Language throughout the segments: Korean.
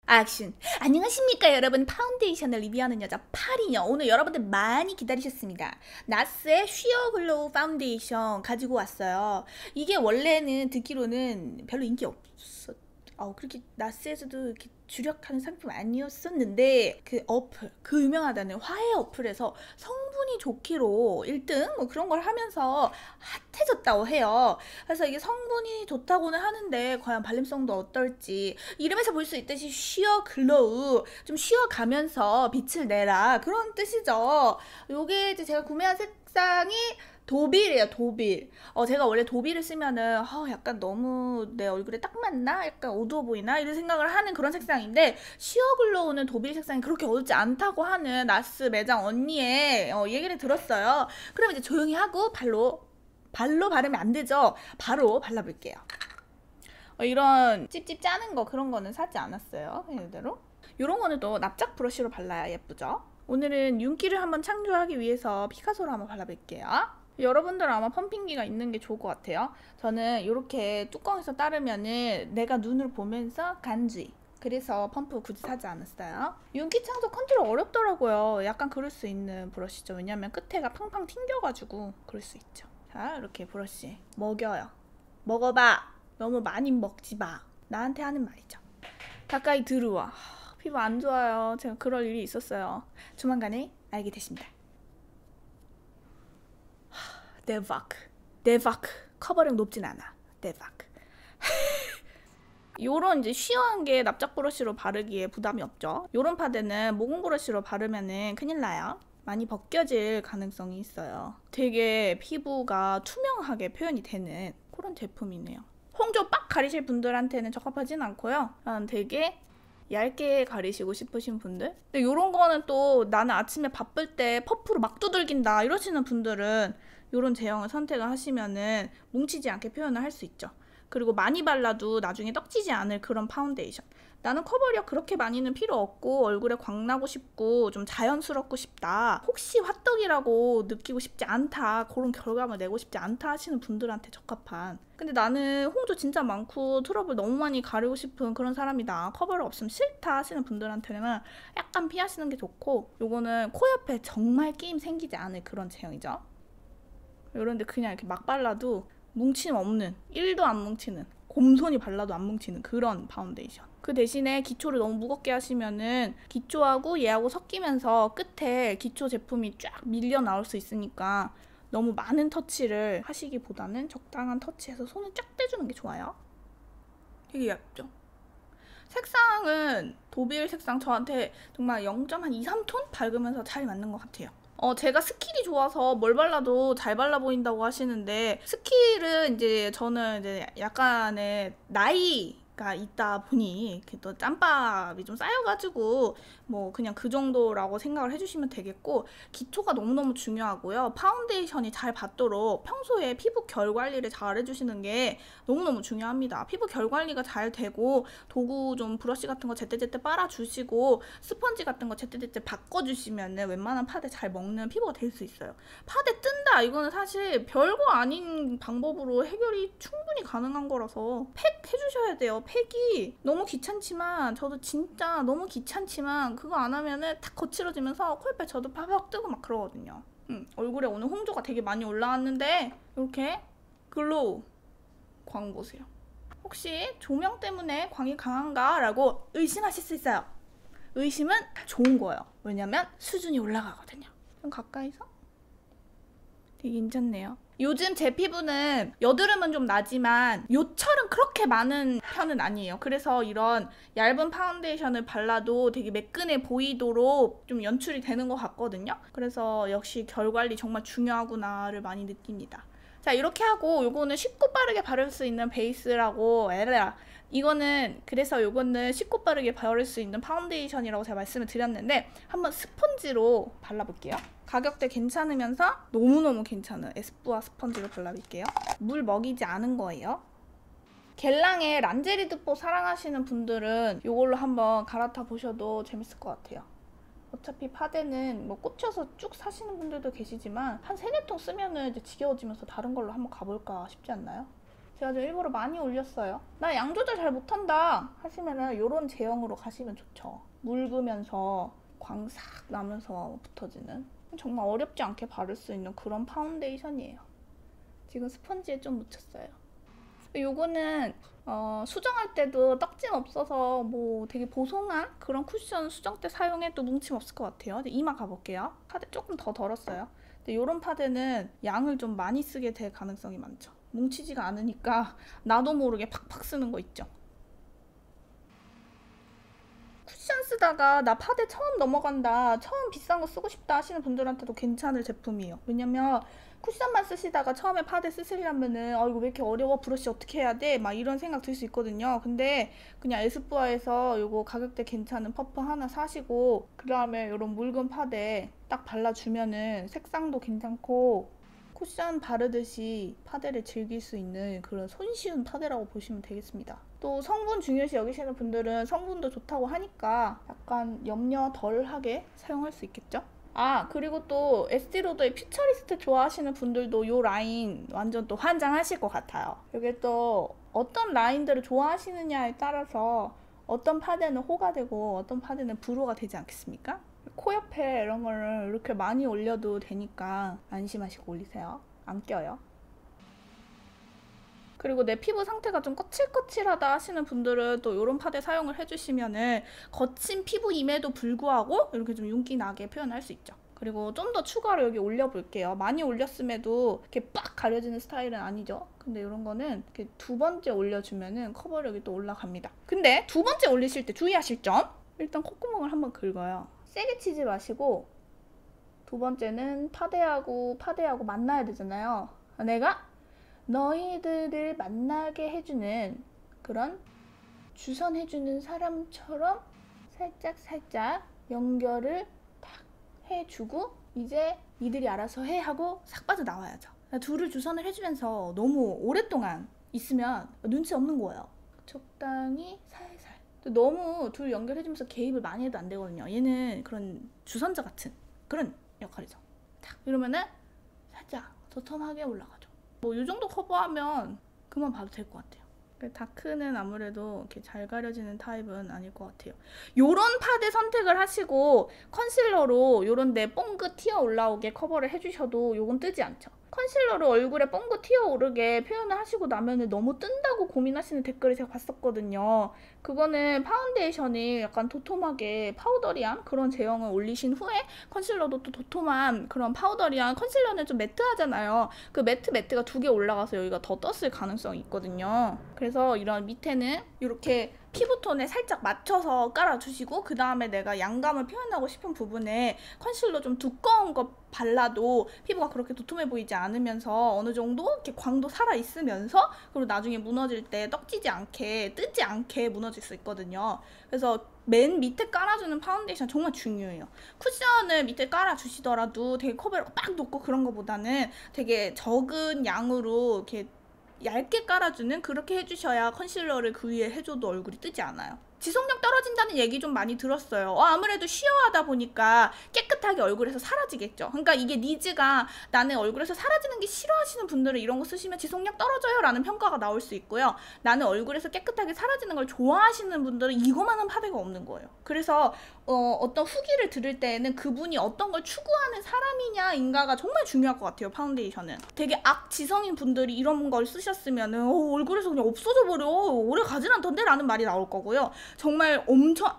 액션! 안녕하십니까 여러분, 파운데이션을 리뷰하는 여자 파리요. 오늘 여러분들 많이 기다리셨습니다. 나스의 쉬어 글로우 파운데이션 가지고 왔어요. 이게 원래는 듣기로는 별로 인기 없었 그렇게 나스에서도 이렇게 주력하는 상품 아니었었는데, 그 어플, 그 유명하다는 화해 어플에서 성분이 좋기로 1등 뭐 그런 걸 하면서 핫해졌다고 해요. 그래서 이게 성분이 좋다고는 하는데 과연 발림성도 어떨지, 이름에서 볼 수 있듯이 쉬어 글로우, 좀 쉬어가면서 빛을 내라, 그런 뜻이죠. 요게 이제 제가 구매한 색상이 도빌이에요, 도빌. 제가 원래 도빌을 쓰면은 약간 너무 내 얼굴에 딱 맞나? 약간 어두워 보이나? 이런 생각을 하는 그런 색상인데, 시어글로우는 도빌 색상이 그렇게 어둡지 않다고 하는 나스 매장 언니의 얘기를 들었어요. 그럼 이제 조용히 하고 발로 바르면 안 되죠. 바로 발라볼게요. 이런 찝찝 짜는 거, 그런 거는 사지 않았어요. 이대로. 이런 거는 또 납작 브러쉬로 발라야 예쁘죠. 오늘은 윤기를 한번 창조하기 위해서 피카소로 한번 발라볼게요. 여러분들은 아마 펌핑기가 있는 게 좋을 것 같아요. 저는 이렇게 뚜껑에서 따르면은 내가 눈을 보면서 간지, 그래서 펌프 굳이 사지 않았어요. 윤기 창조 컨트롤 어렵더라고요. 약간 그럴 수 있는 브러쉬죠. 왜냐면 끝에가 팡팡 튕겨가지고 그럴 수 있죠. 자, 이렇게 브러쉬 먹여요. 먹어봐. 너무 많이 먹지 마. 나한테 하는 말이죠. 가까이 들어와. 피부 안 좋아요. 제가 그럴 일이 있었어요. 조만간에 알게 되십니다. 대박. 커버력 높진 않아. 대박. 요런 이제 쉬워한 게 납작 브러쉬로 바르기에 부담이 없죠. 요런 파데는 모공 브러쉬로 바르면은 큰일 나요. 많이 벗겨질 가능성이 있어요. 되게 피부가 투명하게 표현이 되는 그런 제품이네요. 홍조 빡 가리실 분들한테는 적합하진 않고요. 되게 얇게 가리시고 싶으신 분들, 근데 요런 거는 또 나는 아침에 바쁠 때 퍼프로 막 두들긴다 이러시는 분들은 요런 제형을 선택을 하시면은 뭉치지 않게 표현을 할 수 있죠. 그리고 많이 발라도 나중에 떡지지 않을 그런 파운데이션. 나는 커버력 그렇게 많이는 필요 없고 얼굴에 광나고 싶고 좀 자연스럽고 싶다, 혹시 화떡이라고 느끼고 싶지 않다, 그런 결과물 내고 싶지 않다 하시는 분들한테 적합한. 근데 나는 홍조 진짜 많고 트러블 너무 많이 가리고 싶은 그런 사람이다, 커버력 없으면 싫다 하시는 분들한테는 약간 피하시는 게 좋고, 요거는 코 옆에 정말 끼임 생기지 않을 그런 제형이죠. 요런데 그냥 이렇게 막 발라도 뭉침 없는, 1도 안 뭉치는, 곰손이 발라도 안 뭉치는 그런 파운데이션. 그 대신에 기초를 너무 무겁게 하시면은 기초하고 얘하고 섞이면서 끝에 기초 제품이 쫙 밀려 나올 수 있으니까 너무 많은 터치를 하시기보다는 적당한 터치해서 손을 쫙 떼주는 게 좋아요. 되게 얇죠? 색상은 도빌 색상 저한테 정말 0.2, 3톤 밝으면서 잘 맞는 것 같아요. 제가 스킬이 좋아서 뭘 발라도 잘 발라 보인다고 하시는데, 스킬은 이제 저는 이제 약간의 나이가 있다 보니 이렇게 또 짬밥이 좀 쌓여가지고 뭐 그냥 그 정도라고 생각을 해주시면 되겠고, 기초가 너무너무 중요하고요. 파운데이션이 잘 받도록 평소에 피부 결 관리를 잘 해주시는 게 너무너무 중요합니다. 피부 결 관리가 잘 되고 도구 좀 브러쉬 같은 거 제때제때 빨아주시고 스펀지 같은 거 제때제때 바꿔주시면 웬만한 파데 잘 먹는 피부가 될 수 있어요. 파데 뜬다, 이거는 사실 별거 아닌 방법으로 해결이 충분히 가능한 거라서 팩 해주셔야 돼요. 팩이 너무 귀찮지만, 저도 진짜 너무 귀찮지만 그거 안 하면은 탁 거칠어지면서 코옆에 저도 파박 뜨고 막 그러거든요. 얼굴에 오늘 홍조가 되게 많이 올라왔는데 이렇게 글로우 광 보세요. 혹시 조명 때문에 광이 강한가? 라고 의심하실 수 있어요. 의심은 좋은 거예요. 왜냐면 수준이 올라가거든요. 좀 가까이서? 되게 괜찮네요. 요즘 제 피부는 여드름은 좀 나지만 요철은 그렇게 많은 편은 아니에요. 그래서 이런 얇은 파운데이션을 발라도 되게 매끈해 보이도록 좀 연출이 되는 것 같거든요. 그래서 역시 결 관리 정말 중요하구나를 많이 느낍니다. 자, 이렇게 하고 요거는 쉽고 빠르게 바를 수 있는 베이스라고, 이거는 그래서 요거는 쉽고 빠르게 바를 수 있는 파운데이션이라고 제가 말씀을 드렸는데, 한번 스펀지로 발라볼게요. 가격대 괜찮으면서 너무너무 괜찮은 에스쁘아 스펀지로 발라볼게요. 물 먹이지 않은 거예요. 겔랑의 란제리드뽀 사랑하시는 분들은 이걸로 한번 갈아타 보셔도 재밌을 것 같아요. 어차피 파데는 뭐 꽂혀서 쭉 사시는 분들도 계시지만 한 3, 4통 쓰면은 이제 지겨워지면서 다른 걸로 한번 가볼까 싶지 않나요? 제가 좀 일부러 많이 올렸어요. 나 양 조절 잘 못한다 하시면은 이런 제형으로 가시면 좋죠. 묽으면서 광 싹 나면서 붙어지는, 정말 어렵지 않게 바를 수 있는 그런 파운데이션이에요. 지금 스펀지에 좀 묻혔어요. 요거는 수정할 때도 떡짐 없어서 뭐 되게 보송한 그런 쿠션 수정 때 사용해도 뭉침 없을 것 같아요. 이마 가볼게요. 파데 조금 더 덜었어요. 근데 요런 파데는 양을 좀 많이 쓰게 될 가능성이 많죠. 뭉치지가 않으니까 나도 모르게 팍팍 쓰는 거 있죠. 쿠션 쓰다가 나 파데 처음 넘어간다, 처음 비싼 거 쓰고 싶다 하시는 분들한테도 괜찮을 제품이에요. 왜냐면 쿠션만 쓰시다가 처음에 파데 쓰시려면은 이거 왜 이렇게 어려워, 브러쉬 어떻게 해야 돼, 막 이런 생각 들 수 있거든요. 근데 그냥 에스쁘아에서 요거 가격대 괜찮은 퍼프 하나 사시고 그 다음에 요런 묽은 파데 딱 발라주면은 색상도 괜찮고 쿠션 바르듯이 파데를 즐길 수 있는 그런 손쉬운 파데라고 보시면 되겠습니다. 또 성분 중요시 여기시는 분들은 성분도 좋다고 하니까 약간 염려 덜하게 사용할 수 있겠죠? 그리고 또 에스티로더의 퓨처리스트 좋아하시는 분들도 요 라인 완전 또 환장하실 것 같아요. 이게 또 어떤 라인들을 좋아하시느냐에 따라서 어떤 파데는 호가 되고 어떤 파데는 불호가 되지 않겠습니까? 코 옆에 이런 거를 이렇게 많이 올려도 되니까 안심하시고 올리세요. 안 껴요. 그리고 내 피부 상태가 좀 거칠거칠하다 하시는 분들은 또 이런 파데 사용을 해주시면은 거친 피부임에도 불구하고 이렇게 좀 윤기 나게 표현할 수 있죠. 그리고 좀 더 추가로 여기 올려볼게요. 많이 올렸음에도 이렇게 빡 가려지는 스타일은 아니죠. 근데 이런 거는 이렇게 두 번째 올려주면은 커버력이 또 올라갑니다. 근데 두 번째 올리실 때 주의하실 점, 일단 콧구멍을 한번 긁어요. 세게 치지 마시고 두 번째는 파데하고 만나야 되잖아요. 내가 너희들을 만나게 해주는 그런 주선해주는 사람처럼 살짝 연결을 딱 해주고 이제 니들이 알아서 해 하고 싹 빠져나와야죠. 둘을 주선을 해주면서 너무 오랫동안 있으면 눈치 없는 거예요. 적당히 살살. 너무 둘 연결해주면서 개입을 많이 해도 안 되거든요. 얘는 그런 주선자 같은 그런 역할이죠. 딱 이러면은 살짝 더 턴하게 올라가죠. 뭐 이 정도 커버하면 그만 봐도 될 것 같아요. 다크는 아무래도 이렇게 잘 가려지는 타입은 아닐 것 같아요. 요런 파데 선택을 하시고 컨실러로 요런 데 뽕긋 튀어 올라오게 커버를 해주셔도 요건 뜨지 않죠. 컨실러로 얼굴에 뽕긋 튀어오르게 표현을 하시고 나면은 너무 뜬다고 고민하시는 댓글을 제가 봤었거든요. 그거는 파운데이션이 약간 도톰하게 파우더리한 그런 제형을 올리신 후에 컨실러도 또 도톰한 그런 파우더리한, 컨실러는 좀 매트하잖아요. 그 매트가 두 개 올라가서 여기가 더 떴을 가능성이 있거든요. 그래서 이런 밑에는 이렇게 피부톤에 살짝 맞춰서 깔아주시고 그 다음에 내가 양감을 표현하고 싶은 부분에 컨실러 좀 두꺼운 거 발라도 피부가 그렇게 도톰해 보이지 않으면서 어느 정도 이렇게 광도 살아있으면서 그리고 나중에 무너질 때 떡지지 않게 뜨지 않게 무너질 수 있거든요. 그래서 맨 밑에 깔아주는 파운데이션 정말 중요해요. 쿠션을 밑에 깔아주시더라도 되게 커버력가 빡 높고 그런 거보다는 되게 적은 양으로 이렇게 얇게 깔아주는, 그렇게 해주셔야 컨실러를 그 위에 해줘도 얼굴이 뜨지 않아요. 지속력 떨어진다는 얘기 좀 많이 들었어요. 아무래도 쉬어하다 보니까 깨끗하게 얼굴에서 사라지겠죠. 그러니까 이게 니즈가 나는 얼굴에서 사라지는 게 싫어하시는 분들은 이런 거 쓰시면 지속력 떨어져요 라는 평가가 나올 수 있고요. 나는 얼굴에서 깨끗하게 사라지는 걸 좋아하시는 분들은 이거만한 파데가 없는 거예요. 그래서 어떤 후기를 들을 때에는 그분이 어떤 걸 추구하는 사람이냐 인가가 정말 중요할 것 같아요. 파운데이션은 되게 악지성인 분들이 이런 걸 쓰셨으면 얼굴에서 그냥 없어져 버려, 오래 가진 않던데 라는 말이 나올 거고요. 정말 엄청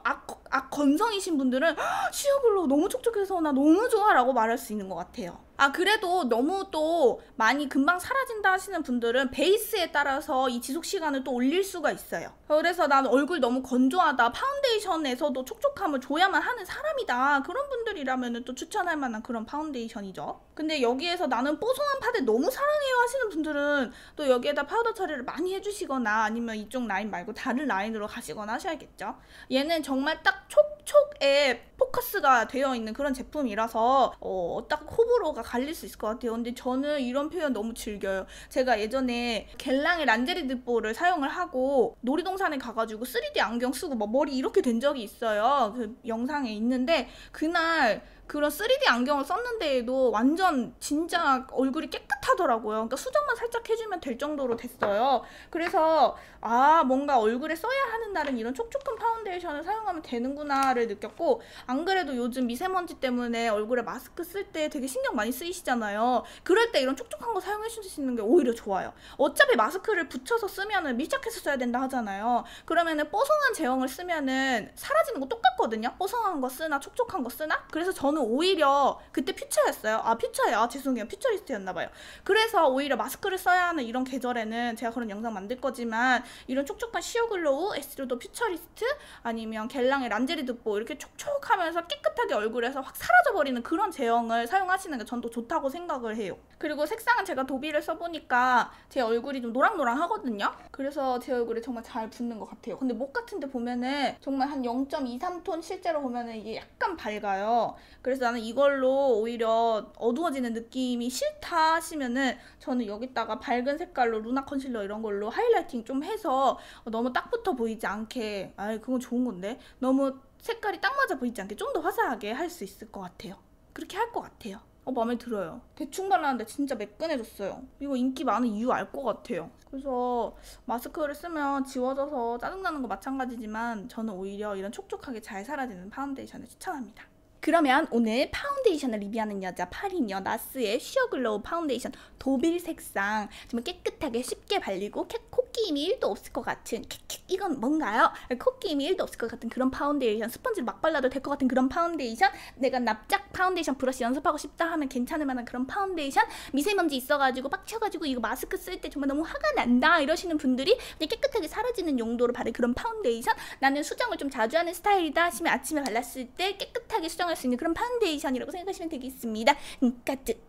건성이신 분들은 시어블로 너무 촉촉해서 나 너무 좋아 라고 말할 수 있는 것 같아요. 그래도 너무 또 많이 금방 사라진다 하시는 분들은 베이스에 따라서 이 지속 시간을 또 올릴 수가 있어요. 그래서 난 얼굴 너무 건조하다, 파운데이션에서도 촉촉함을 줘야만 하는 사람이다, 그런 분들이라면 또 추천할 만한 그런 파운데이션이죠. 근데 여기에서 나는 뽀송한 파데 너무 사랑해요 하시는 분들은 또 여기에다 파우더 처리를 많이 해주시거나 아니면 이쪽 라인 말고 다른 라인으로 가시거나 하셔야겠죠. 얘는 정말 딱 촉촉에 포커스가 되어 있는 그런 제품이라서 딱 호불호가 갈릴 수 있을 것 같아요. 근데 저는 이런 표현 너무 즐겨요. 제가 예전에 겔랑의 란제리 득보를 사용을 하고 놀이동산에 가가지고 3D 안경 쓰고 막 머리 이렇게 된 적이 있어요. 그 영상에 있는데 그날 그런 3D 안경을 썼는데에도 완전 진짜 얼굴이 깨끗하더라고요. 그러니까 수정만 살짝 해주면 될 정도로 됐어요. 그래서 뭔가 얼굴에 써야 하는 날은 이런 촉촉한 파운데이션을 사용하면 되는구나를 느꼈고, 안 그래도 요즘 미세먼지 때문에 얼굴에 마스크 쓸 때 되게 신경 많이 쓰이시잖아요. 그럴 때 이런 촉촉한 거 사용해 주시는 게 오히려 좋아요. 어차피 마스크를 붙여서 쓰면은 밀착해서 써야 된다 하잖아요. 그러면은 뽀송한 제형을 쓰면은 사라지는 거 똑같거든요. 뽀송한 거 쓰나 촉촉한 거 쓰나? 그래서 저는 오히려 그때 퓨처였어요. 퓨처예요. 죄송해요. 퓨처리스트였나봐요. 그래서 오히려 마스크를 써야 하는 이런 계절에는 제가 그런 영상 만들 거지만 이런 촉촉한 시어글로우, 에스티로더 퓨처리스트 아니면 겔랑의 란제리 득보 이렇게 촉촉하면서 깨끗하게 얼굴에서 확 사라져버리는 그런 제형을 사용하시는 게 전 또 좋다고 생각을 해요. 그리고 색상은 제가 도비를 써보니까 제 얼굴이 좀 노랑노랑하거든요. 그래서 제 얼굴에 정말 잘 붙는 것 같아요. 근데 목 같은 데 보면은 정말 한 0.23톤 실제로 보면은 이게 약간 밝아요. 그래서 나는 이걸로 오히려 어두워지는 느낌이 싫다 하시면은 저는 여기다가 밝은 색깔로 루나 컨실러 이런 걸로 하이라이팅 좀 해서 너무 딱 붙어 보이지 않게, 그건 좋은 건데, 너무 색깔이 딱 맞아 보이지 않게 좀 더 화사하게 할 수 있을 것 같아요. 그렇게 할 것 같아요. 마음에 들어요. 대충 발랐는데 진짜 매끈해졌어요. 이거 인기 많은 이유 알 것 같아요. 그래서 마스크를 쓰면 지워져서 짜증나는 거 마찬가지지만 저는 오히려 이런 촉촉하게 잘 사라지는 파운데이션을 추천합니다. 그러면 오늘 파운데이션을 리뷰하는 여자 8인녀 나스의 시어글로우 파운데이션 도빌 색상, 정말 깨끗하게 쉽게 발리고 코끼임이 1도 없을 것 같은, 이건 뭔가요? 코끼임이 1도 없을 것 같은 그런 파운데이션, 스펀지를 막 발라도 될 것 같은 그런 파운데이션, 내가 납작 파운데이션 브러쉬 연습하고 싶다 하면 괜찮을 만한 그런 파운데이션, 미세먼지 있어가지고 빡쳐가지고 이거 마스크 쓸 때 정말 너무 화가 난다 이러시는 분들이 그냥 깨끗하게 사라지는 용도로 바른 그런 파운데이션, 나는 수정을 좀 자주 하는 스타일이다 하시면 아침에 발랐을 때 깨끗하게 수정할 수 있는 그런 파운데이션이라고 생각하시면 되겠습니다. 까뜨